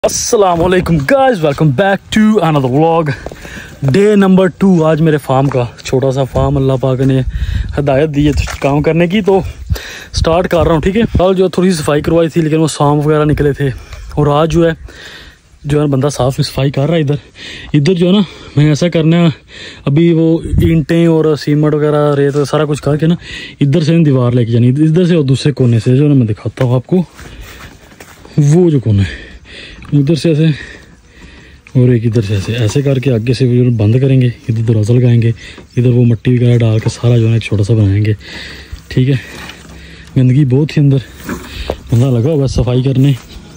अस्सलामुअलैकुम guys, welcome back to another vlog. Day number 2 आज मेरे फार्म का, छोटा सा फार्म अल्लाह पाक ने हिदायत दी है काम करने की, तो स्टार्ट कर रहा हूँ। ठीक है, कल जो थोड़ी सफाई करवाई थी लेकिन वो सांप वगैरह निकले थे, और आज जो है बंदा साफ सफाई कर रहा है। इधर जो है ना, मैं ऐसा करना है अभी, वो ईंटें और सीमेंट वगैरह रेत सारा कुछ करके ना इधर से दीवार लेके जानी, इधर से और दूसरे कोने से जो ना मैं दिखाता हूँ आपको, वो जो कोना है उधर से ऐसे और एक इधर से ऐसे करके आगे से बंद करेंगे, इधर दरवाज़ा लगाएंगे, इधर वो मिट्टी वगैरह डाल के सारा जो है एक छोटा सा बनाएंगे। ठीक है, गंदगी बहुत थी अंदर, बंदा लगा हुआ सफाई करने।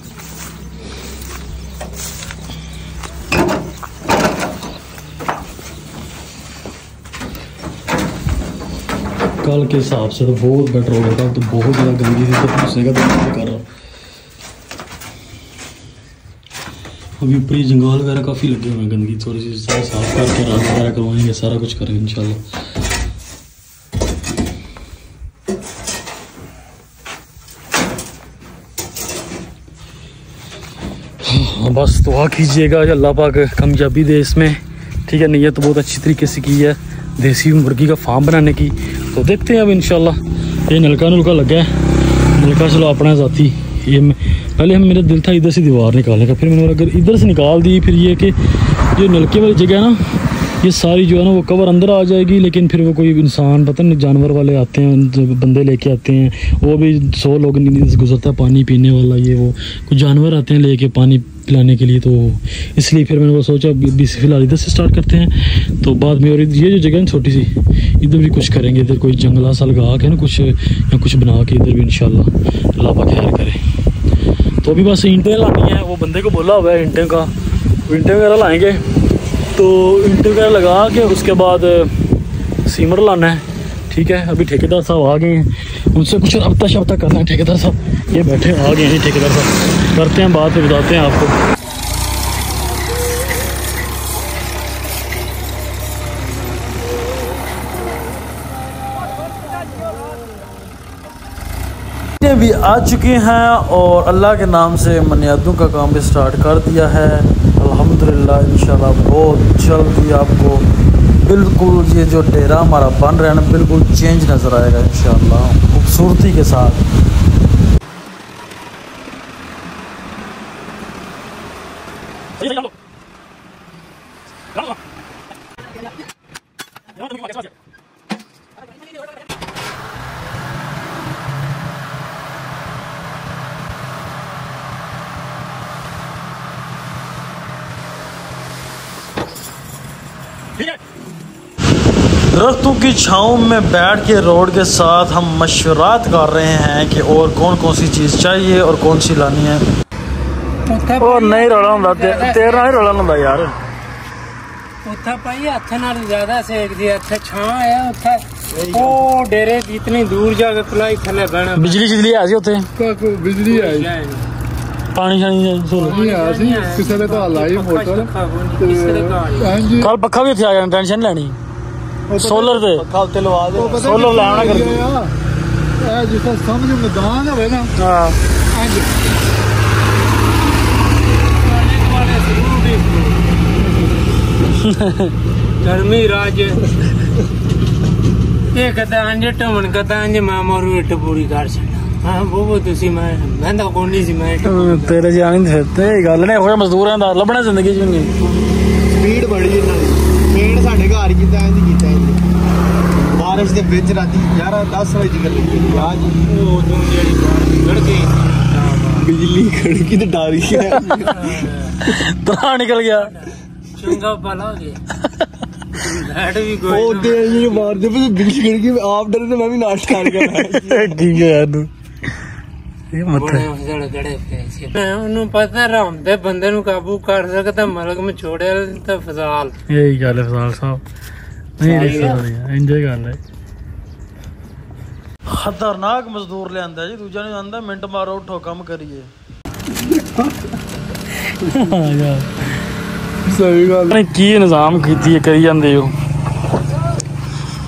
कल के हिसाब से तो बहुत बेटर हो गया था, तो बहुत ज़्यादा गंदगी थी, तो घुसने का तो कर रहा हूँ। अभी ऊपर जंगाल वगैरह काफ़ी लगे हुए हैं, गंदगी थोड़ी सी सारा साफ करके रात वगैरह करवाएंगे, सारा कुछ करेंगे इंशाल्लाह। बस दुआ कीजिएगा अल्लाह पाक कामयाबी दे इसमें। ठीक है, नीयत बहुत अच्छी तरीके से की है देसी मुर्गी का फार्म बनाने की, तो देखते हैं अब इंशाल्लाह। ये नलका लगा है, नलका चलो अपना ज़ाती, ये पहले मेरा दिल था इधर से दीवार निकालने का, फिर मैंने अगर इधर से निकाल दी, फिर ये कि जो नलके वाली जगह है ना, ये सारी जो है ना वो कवर अंदर आ जाएगी, लेकिन फिर वो कोई इंसान पता नहीं जानवर वाले आते हैं, बंदे लेके आते हैं, वो भी 100 लोग गुजरता है पानी पीने वाला, ये वो कुछ जानवर आते हैं लेके पानी पिलाने के लिए, तो इसलिए फिर मैंने वो सोचा फिलहाल इधर से स्टार्ट करते हैं। तो बाद में और ये जो जगह है छोटी सी, इधर भी कुछ करेंगे, इधर कोई जंगला सा लगा के ना कुछ या कुछ बना के इधर भी इंशाल्लाह अल्लाह पाक खैर करे। तो अभी बस ईंटें लानी है, वो बंदे को बोला हुआ है ईंटें वगैरह लाएंगे, तो ईंटें वगैरह लगा के उसके बाद सीमेंट लाना है। ठीक है, अभी ठेकेदार साहब आ गए हैं, उनसे कुछ हफ्ता शफ्ता करना है। ठेकेदार साहब ये बैठे आ गए हैं, ठेकेदार साहब करते हैं बात, फिर बताते हैं आपको। भी आ चुके हैं और अल्लाह के नाम से मनियादों का काम भी स्टार्ट कर दिया है अल्हम्दुलिल्लाह। इंशाल्लाह बहुत जल्दी आपको बिल्कुल ये जो डेरा हमारा बन रहा है ना, बिल्कुल चेंज नज़र आएगा इंशाल्लाह खूबसूरती के साथ। दरख्तों की छाँव में बैठ के रोड के साथ हम मशवरात कर रहे हैं कि और कौन कौन सी चीज़ चाहिए और कौन सी लानी है। और नहीं रोला होंदा, तेरा नहीं रोला होंदा यार। उथा भाई हथ नाल ज्यादा सेक दी, हथ छां है उथा, ओ डेरे इतनी दूर जाके खुलाई थले बहना। बिजली है सी उथे, बिजली है, पानी शानी किसी ने तो लाई मोटर, कल पक्खा भी उथे आ जाना, टेंशन लैनी। सोलर दे पक्खा लवा दे, सोलर लाना कर जिस समझ मैदान है ना। हां, गर्मी राज ये कहता अंज टमन कहता अंज मामा रूट पूरी कर छड़ा। हां वो तुसी मैं तो कोनी सी मैं तेरे जान ते गल ने होया मजदूरां दा लभना जिंदगी च नहीं। स्पीड बड़ी इन्हां दी, पेड़ साडे घर कीता इंज बारिश दे विच राती 11-10 बजे कर लगी आज ओ जो जेडी गड़के बिजली खड़की ते डारी है तरा निकल गया, चंगा भला हो गया। लाइट भी कोई ओ दे ये मार दे, बिजली खड़की आप डरे तो मैं भी नाश कर गया। ठीक है यार, ये मत ਉਹਨੂੰ ਪਤਾ ਰਾਮ ਦੇ ਬੰਦੇ ਨੂੰ ਕਾਬੂ ਕਰ ਸਕਦਾ, ਮਲਕ में छोड़े ਤਾਂ ਫਜ਼ਾਲ। यही गल है फजाल साहब, नहीं एंजॉय कर ले। खतरनाक मजदूर ले आंदा जी, दूजा ने आंदा मिनट मारो उठो काम करिए। सही गल की निजाम कीती करी जांदे हो।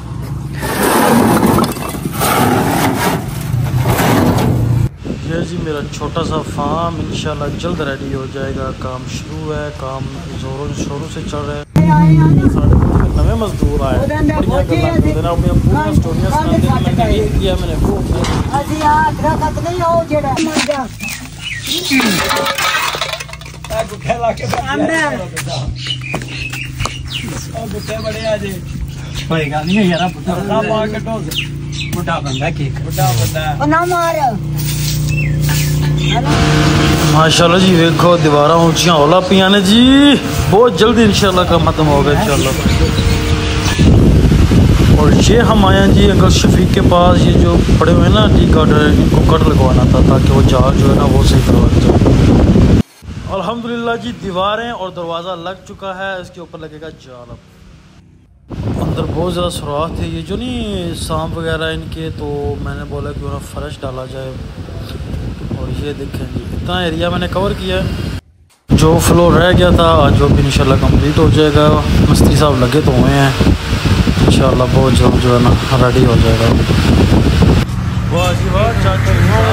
ये जी मेरा मेरा छोटा सा फार्म इंशाल्लाह जल्द रेडी हो जाएगा। काम शुरू है, काम जोरों शोरों से चल रहा है। नवे मजदूर आए मैंने माशाल्लाह जी देखो दीवारा ऊंचियां होला पिया ने जी। बहुत जल्दी इंशाल्लाह काम खत्म होगा इंशाल्लाह। और ये हम आए हैं जी अंकल शफीक के पास। ये जो पड़े हुए हैं ना टी कट, इनको कट लगवाना था ताकि वो जाल जो है ना वो सही करवा जाए। अल्हम्दुलिल्लाह जी दीवारें और दरवाज़ा लग चुका है, इसके ऊपर लगेगा जाल। अब अंदर बहुत ज़्यादा सुराख थे, ये जो नहीं सांप वगैरह इनके, तो मैंने बोला क्यों ना फर्श डाला जाए। और ये देखें जी इतना एरिया मैंने कवर किया है। जो फ्लोर रह गया था आज वो भी इंशाल्लाह कंप्लीट हो जाएगा। मिस्त्री साहब लगे तो हुए हैं, इंशाल्लाह बहुत जल्द जो है ना रेडी हो जाएगा। वाह जी वाह, चाचा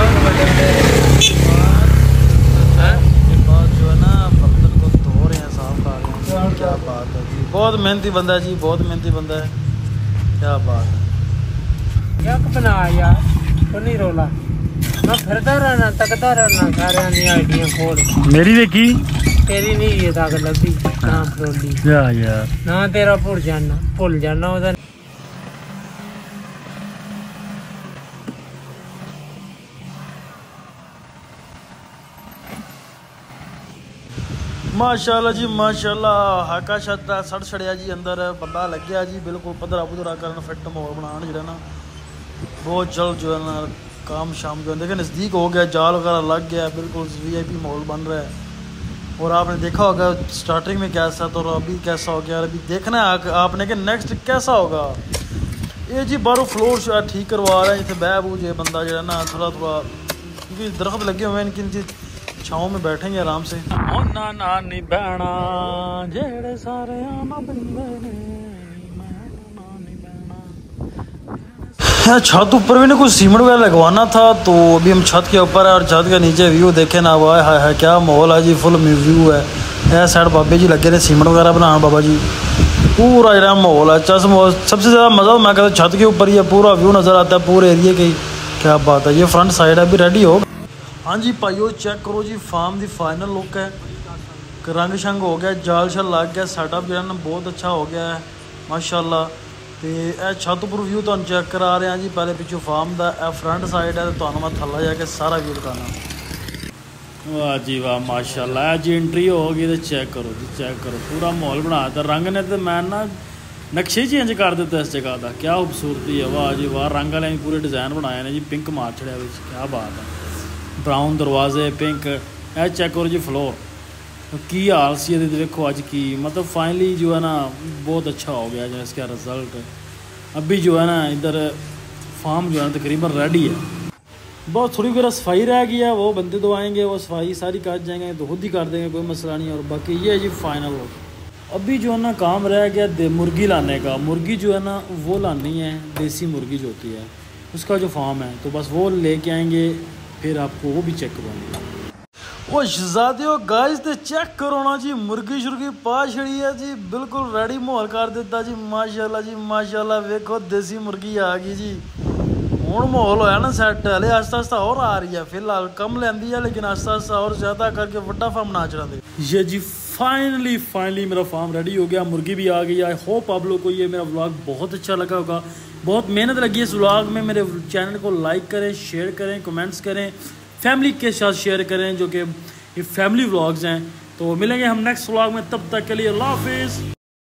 जो है ना बर्तन को धो रहे हैं, साफ कर रहे हैं। क्या बात है जी, बहुत मेहनती बंदा है जी, बहुत मेहनती बंदा है। क्या बात है यक बना यार, तो नहीं रोला मैं फिरदा रहना, तकदा रहना, सारे दी आइडिया खोल। मेरी देखी तेरी नहीं ये दाग लगी ना फरोली यार ना तेरा भूल जाना ओदा। माशाल्लाह जी माशाल्लाह। हाका छत्ता सड़ छड़िया जी, अंदर बंदा लग गया जी बिल्कुल पधरा पुधरा करन, फिट माहौल बनाने जो ना बहुत जल्द जो है ना काम शाम जो है देखिए नज़दीक हो गया। जाल वगैरह लग गया, बिल्कुल VIP माहौल बन रहा है। और आपने देखा होगा स्टार्टिंग में कैसा था और अभी कैसा हो गया। अभी देखना है आपने कि नेक्स्ट कैसा होगा। ये जी बारो फ्लोर ठीक करवा रहा है, इतने बह बू जो बंदा जो है ना थोड़ा थोड़ा, क्योंकि दरख्त लगे हुए हैं इनकी छाँव में बैठेंगे आराम से। नानी बहना जेड़े सारे छत ऊपर भी ना कुछ सीमेंट वगैरह लगवाना था, तो अभी हम छत के ऊपर है और छत के नीचे व्यू देखे ना। वाह हाय हाय क्या माहौल है जी, फुल व्यू है। यह साइड बाबे जी लगे ने सीमेंट वगैरह बनाना, बाबा जी पूरा जरा माहौल है चस। सबसे ज़्यादा मज़ा मैं कहता छत के ऊपर ही है, पूरा व्यू नज़र आता है पूरे एरिए के। क्या बात है, ये फ्रंट साइड है अभी रेडी हो। हाँ जी भाइयों चेक करो जी, फार्म की फाइनल लुक है। रंग शंग हो गया, जाल शल लग गया, सेटअप जो है ना बहुत अच्छा हो गया है माशाल्लाह। तो यह छत पर व्यू तो चेक करा रहे हैं जी, पहले पिछू फार्म का फ्रंट साइड है, तो मैं थल्ला जाके सारा व्यू दिखाना। वाह जी वाह माशाल्लाह, जी एंट्री होगी तो चेक करो जी, चेक करो पूरा माहौल बनाता। रंग ने तो मैं ना नक्शे चेंज कर दिता इस जगह का, क्या खूबसूरती है। वाह जी वाह, रंग वाले पूरे डिज़ाइन बनाए ने जी, पिंक मार छड़िया, क्या बात है। ब्राउन दरवाजे पिंक। यह चेक करो जी फ्लोर की हाल सी देखो अज की, मतलब फाइनली जो है ना बहुत अच्छा हो गया जो इसका रिज़ल्ट। अभी जो है ना इधर फार्म जो है ना तकरीबन रेडी है, बहुत थोड़ी वगैरह सफाई रह गई है, वो बंदे तो आएंगे वो सफाई सारी कर जाएंगे, तो खुद ही कर देंगे, कोई मसला नहीं। और बाकी ये है जी फाइनल हो। अभी जो है ना काम रह गया मुर्गी लाने का। मुर्गी जो है ना वो लानी है, देसी मुर्गी जो होती है उसका जो फार्म है, तो बस वो लेके आएंगे, फिर आपको वो भी चेक करवाएंगे। वो शहजादियों गाइस तो चेक करो ना जी, मुर्गी शुर्गी पा छड़ी है जी, बिल्कुल रेडी माहौल कर देता जी माशाल्लाह जी माशाल्लाह। देखो देसी मुर्गी आ गई जी, हूँ माहौल होया ना सैट। हले आस्ता आस्ता और आ रही है, फिलहाल कम लेंदी है लेकिन आस्ता आस्ता और ज़्यादा करके वड्डा फार्म ना चढ़ाते। ये जी फाइनली मेरा फार्म रेडी हो गया, मुर्गी भी आ गई। आई होप आप लोग को ये मेरा व्लॉग बहुत अच्छा लगा होगा। बहुत मेहनत लगी है इस व्लॉग में। मेरे चैनल को लाइक करें, शेयर करें, कमेंट्स करें, फैमिली के साथ शेयर करें, जो कि ये फैमिली व्लॉग्स हैं। तो मिलेंगे हम नेक्स्ट व्लॉग में, तब तक के लिए अल्लाह हाफिज़।